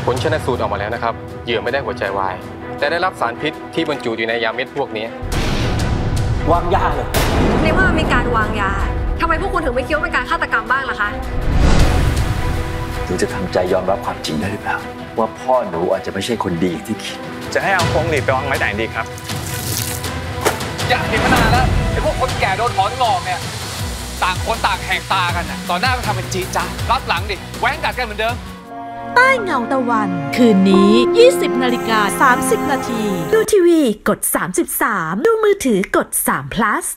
ผลชันสูตรออกมาแล้วนะครับเหยื่อไม่ได้หัวใจวายแต่ได้รับสารพิษที่บรรจุอยู่ในยาเม็ดพวกนี้วางยาเลยในว่ามีการวางยาทำไมพวกคุณถึงไม่คิดว่าเป็นการฆาตกรรมบ้างล่ะคะหนูจะทำใจยอมรับความจริงได้หรือเปล่าว่าพ่อหนูอาจจะไม่ใช่คนดีที่คิดจะให้เอาพวงหลีดไปวางไว้ไหนดีครับอยากเห็นมานานแล้วไอ้พวกคนแก่โดนถอนงอกเนี่ยต่างคนต่างแหกตากันน่ะต่อหน้าก็ทำเป็นจี๊ดจ้ารับหลังดิแหวงกัดกันเหมือนเดิมใต้เงาตะวันคืนนี้ 20:30 น.ดูทีวีกด33ดูมือถือกด3 plus